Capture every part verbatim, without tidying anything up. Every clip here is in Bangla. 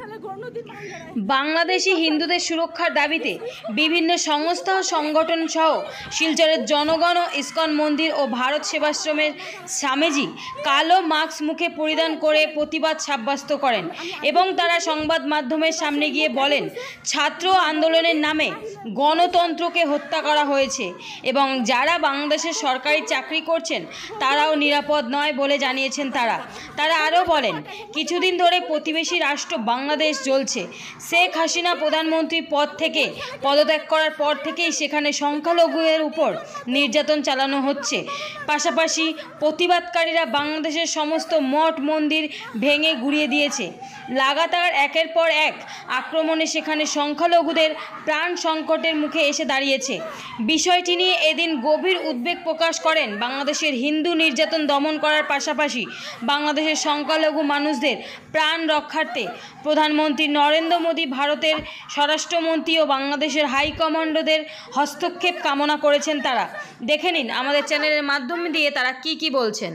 বাংলাদেশি হিন্দুদের সুরক্ষার দাবিতে বিভিন্ন সংস্থা ও সংগঠন সহ শিলচরের জনগণ ও ইসকন মন্দির ও ভারত সেবাশ্রমের স্বামীজি কালো মাস্ক মুখে পরিধান করে প্রতিবাদ সাব্যস্ত করেন এবং তারা সংবাদ মাধ্যমের সামনে গিয়ে বলেন ছাত্র আন্দোলনের নামে গণতন্ত্রকে হত্যা করা হয়েছে এবং যারা বাংলাদেশের সরকারি চাকরি করছেন তারাও নিরাপদ নয় বলে জানিয়েছেন তারা তারা আরও বলেন কিছুদিন ধরে প্রতিবেশী রাষ্ট্র বাংলাদেশ জ্বলছে। শেখ হাসিনা প্রধানমন্ত্রী পদ থেকে পদত্যাগ করার পর থেকেই সেখানে সংখ্যালঘুদের উপর নির্যাতন চালানো হচ্ছে। পাশাপাশি প্রতিবাদকারীরা বাংলাদেশের সমস্ত মঠ মন্দির ভেঙে গুড়িয়ে দিয়েছে। লাগাতার একের পর এক আক্রমণে সেখানে সংখ্যালঘুদের প্রাণ সংকটের মুখে এসে দাঁড়িয়েছে। বিষয়টি নিয়ে এদিন গভীর উদ্বেগ প্রকাশ করেন বাংলাদেশের হিন্দু নির্যাতন দমন করার পাশাপাশি বাংলাদেশের সংখ্যালঘু মানুষদের প্রাণ রক্ষার্থে প্রধানমন্ত্রী নরেন্দ্র মোদী, ভারতের স্বরাষ্ট্রমন্ত্রী ও বাংলাদেশের হাইকমান্ডদের হস্তক্ষেপ কামনা করেছেন তারা। দেখে নিন আমাদের চ্যানেলের মাধ্যম দিয়ে তারা কি কি বলছেন।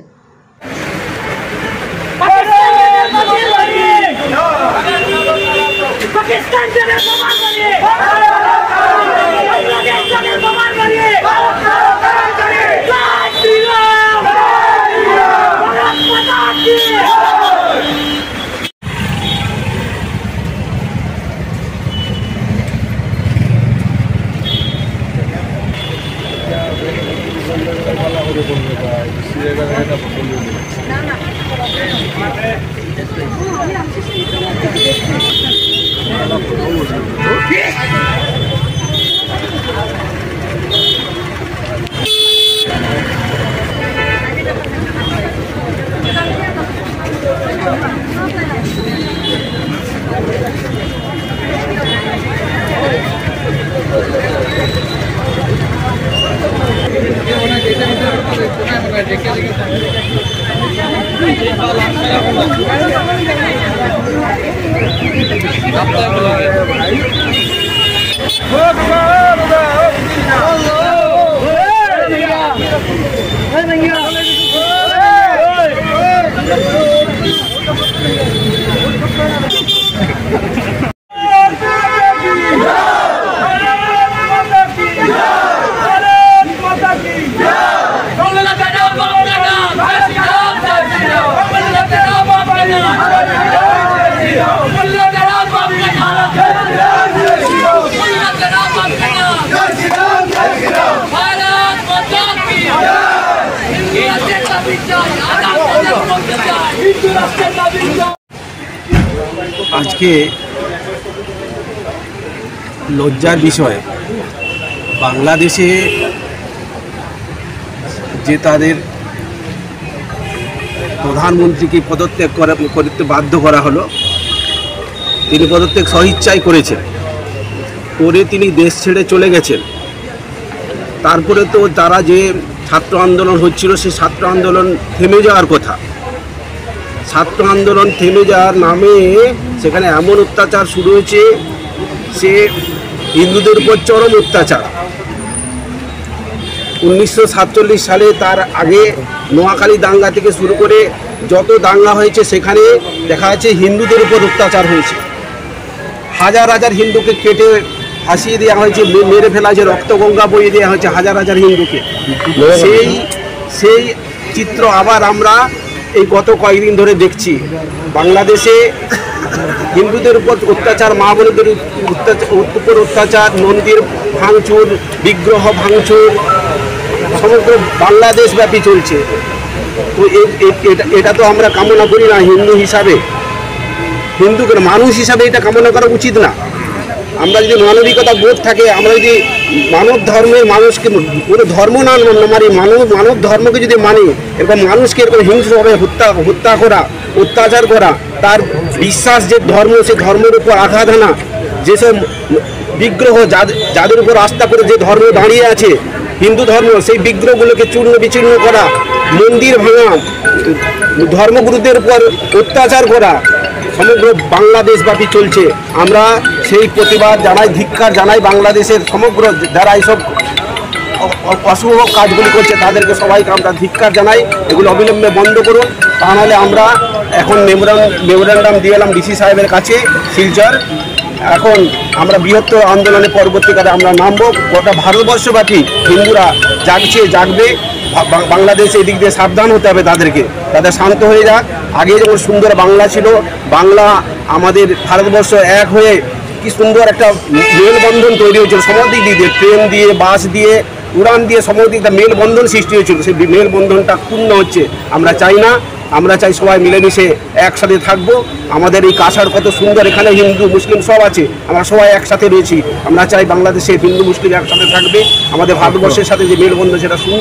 আজকে লজ্জার বিষয়, বাংলাদেশে যে তাদের প্রধানমন্ত্রীকে পদত্যাগ করা করতে বাধ্য করা হলো, তিনি পদত্যাগ স্বইচ্ছায় করেছেন, করে তিনি দেশ ছেড়ে চলে গেছেন। তারপরে তো তারা যে ছাত্র আন্দোলন হচ্ছিল সেই ছাত্র আন্দোলন থেমে যাওয়ার কথা, ছাত্র আন্দোলন থেমে যাওয়ার নামে সেখানে এমন অত্যাচার শুরু হয়েছে, সে হিন্দুদের উপর চরম অত্যাচার। উনিশশো সাতচল্লিশ সালে তার আগে নোয়াখালী দাঙ্গা থেকে শুরু করে যত দাঙ্গা হয়েছে সেখানে দেখা যাচ্ছে হিন্দুদের উপর অত্যাচার হয়েছে। হাজার হাজার হিন্দুকে কেটে ফাঁসিয়ে দেওয়া হয়েছে, মেরে ফেলা হয়েছে, রক্তগঙ্গা বইয়ে দেওয়া হয়েছে হাজার হাজার হিন্দুকে। সেই সেই চিত্র আবার আমরা এই গত কয়েকদিন ধরে দেখছি। বাংলাদেশে হিন্দুদের উপর অত্যাচার, মা বোনদের উপর অত্যাচার, মন্দির ভাঙচুর, বিগ্রহ ভাঙচুর সমগ্র বাংলাদেশ ব্যাপী চলছে। তো এটা তো আমরা কামনা করি না হিন্দু হিসাবে, হিন্দু মানুষ হিসাবে এটা কামনা করা উচিত না। আমরা যদি মানবিকতা বোধ থাকে, আমরা যদি মানব ধর্মের মানুষকে কোনো ধর্ম না মানি, মানব মানব ধর্মকে যদি মানি, এরকম মানুষকে এরকম হিংস্রভাবে হত্যা হত্যা করা, অত্যাচার করা, তার বিশ্বাস যে ধর্ম, সে ধর্মের উপর আঘাত আনা, যেসব বিগ্রহ যাদের উপর আস্থা করে যে ধর্ম দাঁড়িয়ে আছে হিন্দু ধর্ম, সেই বিগ্রহগুলোকে চূর্ণ বিচূর্ণ করা, মন্দির ভাঙা, ধর্মগুরুদের উপর অত্যাচার করা সমগ্র বাংলাদেশব্যাপী চলছে। আমরা সেই প্রতিবাদ জানাই, ধিক্কার জানাই বাংলাদেশের সমগ্র যারা এইসব অশুভ কাজগুলি করছে তাদেরকে সবাইকে আমরা ধিক্কার জানাই। এগুলো অবিলম্বে বন্ধ করুন। তা নাহলে আমরা এখন মেমোরান্ডাম মেমোরান্ডাম দিয়ে এলাম ডিসি সাহেবের কাছে শিলচর। এখন আমরা বৃহত্তর আন্দোলনে পরবর্তীকালে আমরা নামবো। গোটা ভারতবর্ষব্যাপী হিন্দুরা জাগছে, জাগবে। বা- বাংলাদেশ এদিক দিয়ে সাবধান হতে হবে তাদেরকে, তাদের শান্ত হয়ে যাক। আগে যেমন সুন্দর বাংলা ছিল, বাংলা আমাদের ভারতবর্ষ এক হয়ে কি সুন্দর একটা মেলবন্ধন তৈরি হয়েছিল সমদিক দিক দিয়ে, ট্রেন দিয়ে, বাস দিয়ে, উড়ান দিয়ে সমদিক একটা মেলবন্ধন সৃষ্টি হয়েছিল। সেই মেলবন্ধনটা ক্ষুণ্ণ হচ্ছে। আমরা চাই না, আমরা চাই সবাই মিলেমিশে একসাথে থাকবো। আমাদের এই কাছাড় কত সুন্দর, এখানে হিন্দু মুসলিম সব আছে, আমরা সবাই একসাথে রয়েছি। আমরা চাই বাংলাদেশে হিন্দু মুসলিম একসাথে থাকবে। আমাদের ভারতবর্ষের সাথে যে মেলবন্ধন সেটা সুন্দর।